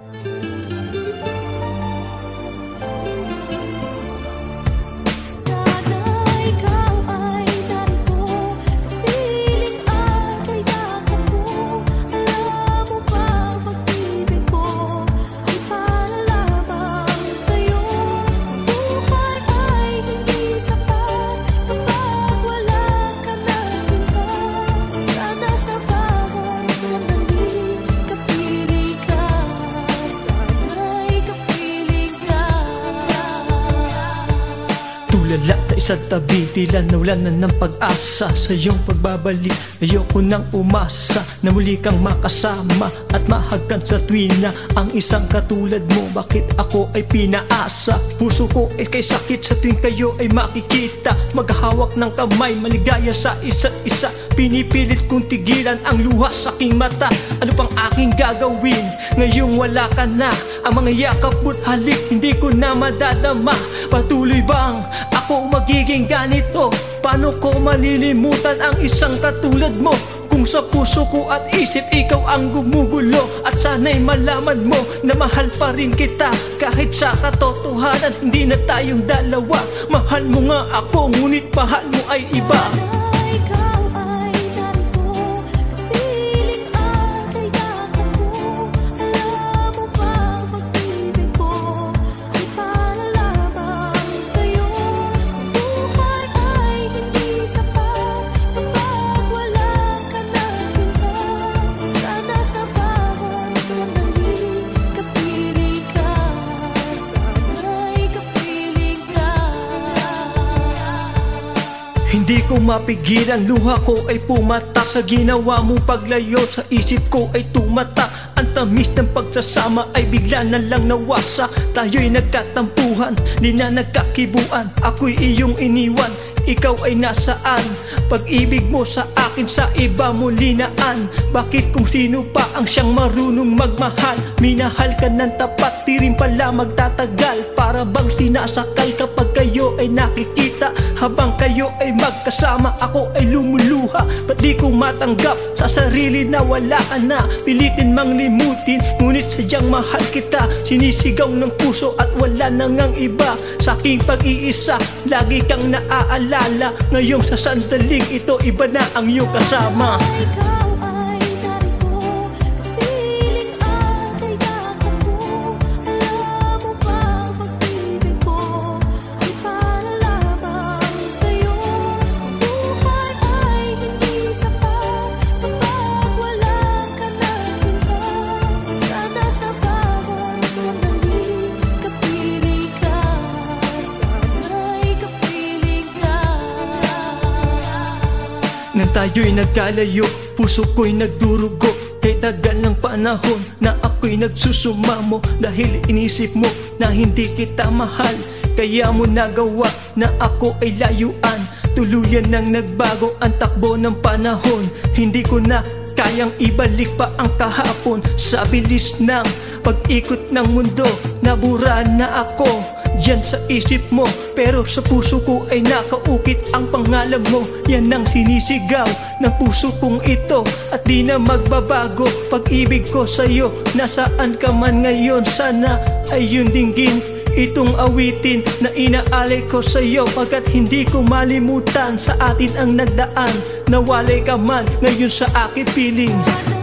Tulala sa isa't tabi, tila nawala na ng pag-asa. Sa iyong pagbabalik, ayoko nang umasa na muli kang makasama at mahagkan sa tuwina ang isang katulad mo. Bakit ako ay pinaasa? Puso ko ay kay sakit sa tuwing kayo ay makikita. Maghahawak ng kamay, maligaya sa isa't isa. Pinipilit kong tigilan ang luha sa aking mata. Ano pang aking gagawin? Ngayong wala ka na. Ang mga yakap mo't halik, hindi ko na madadama. Patuloy bang ako magiging ganito? Paano ko malilimutan ang isang katulad mo? Kung sa puso ko at isip ikaw ang gumugulo. At sana'y malaman mo na mahal pa rin kita. Kahit sa katotohanan hindi na tayong dalawa. Mahal mo nga ako, ngunit mahal mo ay iba. Hindi ko mapigilan, luha ko ay pumata. Sa ginawa mong paglayo, sa isip ko ay tumata. Ang tamis ng pagsasama ay bigla na lang nawasa. Tayo'y nagkatampuhan, di na nagkakibuan. Ako'y iyong iniwan, ikaw ay nasaan? Pag-ibig mo sa akin sa iba mo linaan. Bakit kung sino pa ang siyang marunong magmahal? Minahal ka ng tapat, di rin pala magtatagal. Para bang sinasakal kapag kayo ay nakikita. Habang kayo ay magkasama, ako ay lumuluha. Ba't di ko matanggap sa sarili na wala ka na? Pilitin mang limutin, ngunit sadyang mahal kita. Sinisigaw ng puso at wala nang ang iba. Sa aking pag-iisa, lagi kang naaalala. Ngayong sa sandaling ito, iba na ang iyong kasama. Nang tayo'y nagkalayo, puso ko'y nagdurugo. Kay tagal ng panahon na ako'y nagsusumamo. Dahil inisip mo na hindi kita mahal, kaya mo nagawa na ako ay layuan. Tuluyan nang nagbago ang takbo ng panahon. Hindi ko na kayang ibalik pa ang kahapon. Sa bilis ng pag-ikot ng mundo, nabura na ako diyan sa isip mo. Pero sa puso ko ay nakaukit ang pangalan mo. Yan ang sinisigaw ng puso kong ito, at di na magbabago. Pag-ibig ko sa'yo, nasaan ka man ngayon, sana ay yun dinggin itong awitin na inaalay ko sa'yo. Pagkat hindi ko malimutan sa atin ang nagdaan. Nawalay ka man ngayon sa aking piling.